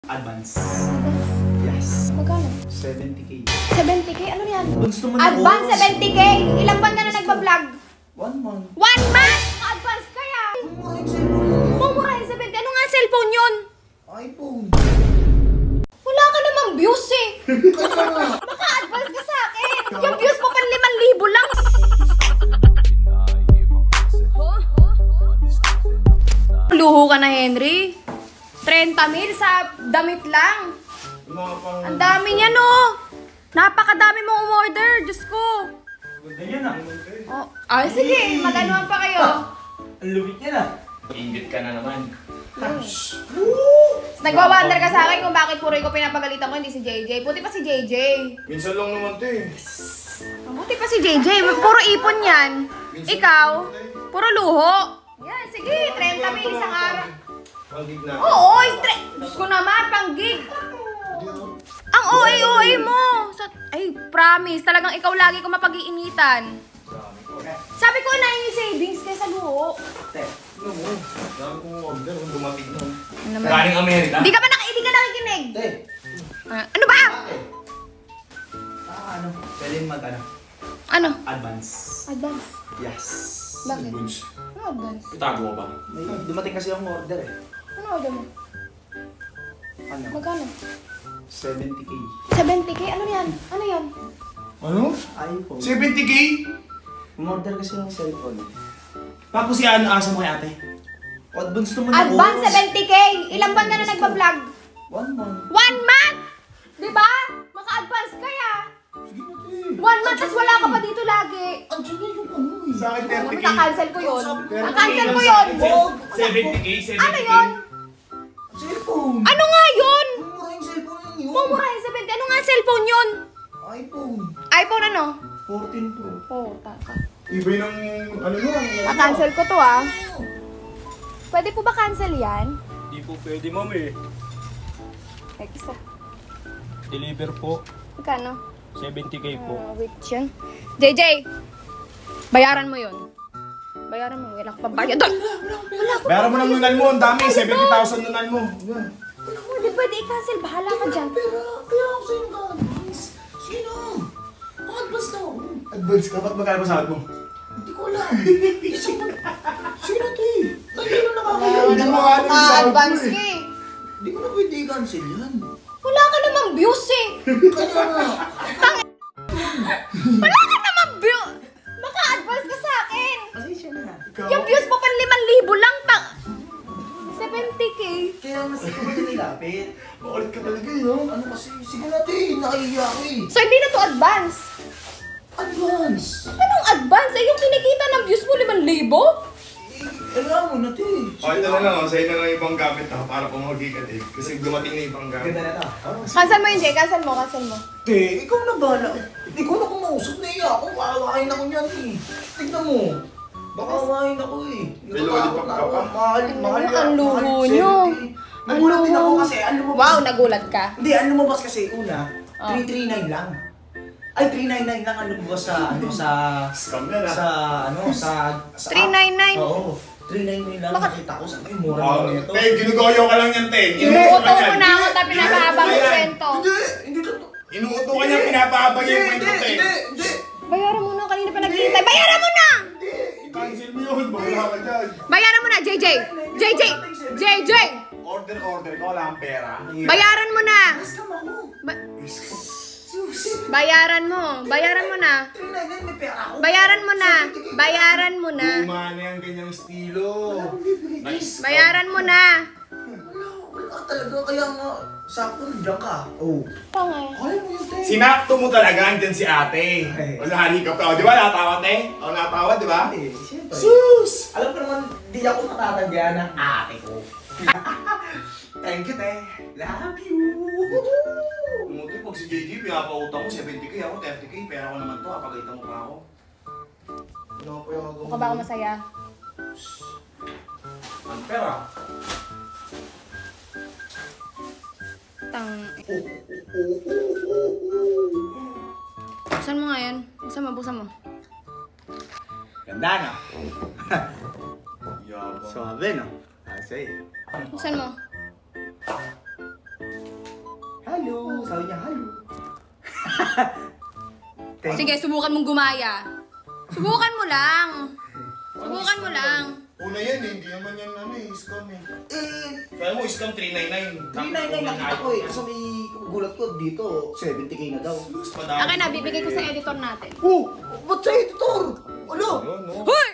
Advance. Yes. Magkano? 70K. 70K? Ano yan? Advance 70K? Ilang buwan ka na nagpa-vlog? 1 month. 1 month? Advance kaya? Mumurahin 70. Ano nga cellphone yun? iPhone. Wala ka namang views eh. Maka-advance ka sa akin. Yung views mo pan 5,000 lang. Luho ka na, Henry. 30,000 sa damit lang. Ang dami niya, no? Napakadami mong umorder. Diyos ko. Ganda yan ah. Oh, ay, sige. Mag-anuhan pa kayo. Ang lupit niya na. Ingit ka na naman. Nagwa-wonder ka sa akin kung bakit puro ko pinapagalitan ko, hindi si JJ. Buti pa si JJ. Minsan lang naman to eh. Buti pa si JJ. Puro ipon yan. Ikaw, puro luho. Yan, sige. 30,000 isang araw. Pag-gig na. Oo, Diyos ko naman, pang-gig. Ang OA mo. Ay, promise. Talagang ikaw lagi ko mapag-iinitan. Sabi ko na yung savings kaysa luho. Ano mo? Dami kong order kung dumating na. Ano naman? Galing Amerika. Hindi ka nakikinig. Te. Ano ba? Ano? Pwede mag-ano? Ano? Advance. Advance. Yes. Bakit? Bunch. Ano advance? Itago mo ba? May dumating kasi yung order eh. Ano order mo? Ano? Magkano? 70K. 70K? Ano yan? Ano yan? Ano? iPhone. 70K? Umorder kasi ng cellphone. Tapos yan, asa mo kay ate? Advance naman ako. Advance 70K! Ilang buwan ka na nagpa-vlog? 1 month. 1 month! Diba? Maka-advance kaya. Sige na te. 1 month, tas wala ka pa dito lagi. Andiyan na yung ano eh. Sa akin 30K. Na-cancel ko yun. 30K. Na-cancel ko yun. 70K? 70K? Ano yun? Cellphone. Ano nga yun? Mura yung cellphone lang yun. Mumurahin 70. Ano nga cellphone yun? iPhone. iPhone ano? 14 Pro. Oh, taka. Ibay ng ano nun? Na-cancel ko to ah. Pwede po ba cancel yan? Hindi po pwede, ma'am eh. Extra. Deliver po. Magkano? 70K po. Wait yun. JJ! Bayaran mo yun. Bayaran mo. Wala ka pa bayad. Bayaran mo ng nunal mo, ang dami. 70,000 nunal mo. Hindi pwede i-cancel. Bahala ka dyan. Kaya ako sa'yo nag-advance. Sino? Advance na ako. Advance ka, ba't magkano sahod mo? Hindi ko alam. Sige na to eh. Hindi na nakakaya. Hindi mo nga alam yung sahod mo advance eh. ka eh. Hindi ko na pwede i-cancel yan. Wala ka namang views eh. Kaya nga. Wala ka namang views. Maka-advance ka sa akin. Pasensya na. Yung views mo pan 5,000 lang. 70K. Kaya mas hindi ko na nilapit. Makulit ka talaga eh, no? Ano kasi? Sige na te. Nakahiya ako eh. So hindi na to advance. Advance. Anong advance? Eh yung kinikita ng views mo 5,000? Alam mo na te. Okay na lang, sa'yo na lang ibang gamit ha, para pumagig ka eh. Kasi dumating na ibang gamit. Ganda na to. Cancel mo yun, Jay. Cancel mo. Cancel mo. Te, ikaw na bala. Hindi ko na kumausap na iya ako. Kakawain ako niyan eh. Tignan mo. Baka kawain ako eh. May lollipop ka pa? Mahal Ang yan. luho Mahal, nyo. 70. Nagulat din ako kasi ang lumabas. Wow, nagulat ka. Hindi, ang lumabas kasi una, Oh. 339 lang. Ay, 399 lang ang lumabas sa Scam yan ha. sa 399? Oo. 399 lang. Bakit? Nakita ko sa akin, mura Wow, lang nito. te, ginugoyo ka lang yan, te. Inuuto mo na ako tapos pinapahabang yung kwento. Hindi totoo. Inuuto ka niya, pinapahabang yung kwento, te. Hindi. Bayaran mo na. Kanina pa naghihintay. Bayaran mo na! I-cancel mo yun, bahala ka dyan. Bayaran mo na, JJ. JJ. JJ. Order ka, wala kang pera. Bayaran mo na. Scam ako. Bayaran mo. Bayaran mo na. 399 may pera ako. Bayaran mo na. Bayaran mo na. Luma na yung ganyang estilo. Nice. Bayaran mo na. Wala talaga. Kaya nga, sakto nandiyan ka. Oo. Pangay. Kaya mo yun, te. Sinakto mo talaga, andyan si ate. Wala halikap ka. O, di ba? Natawa, te? O, natawa, di ba? Eh, siyempre. Sus! Alam ko naman, di ako matatagyan ng ate ko. Thank you, te. Love you. Umuti, pag si JJ, pinapautang mo 70K, ako 30K, pera ko naman to, kapagalitan mo pa ako. Ano pa yung Mukha ba ako masaya? ang pera? Tang... Buksan mo nga yan. Buksan mo. Ganda na. Yabang. Suabe, no? Sa'yo. Buksan mo. Sabi niya, halo. Thank Sige, subukan mong gumaya. Subukan mo lang. Subukan mo lang. Una yan eh, hindi naman yan scam eh. Kaya mo, scam 399. 399 nakita ko eh. Kasi may gulat ko dito, 70k na daw. Akin na, bibigay ko sa editor natin. Oh! Ba't sa editor? Ano? Yun, no? Hoy!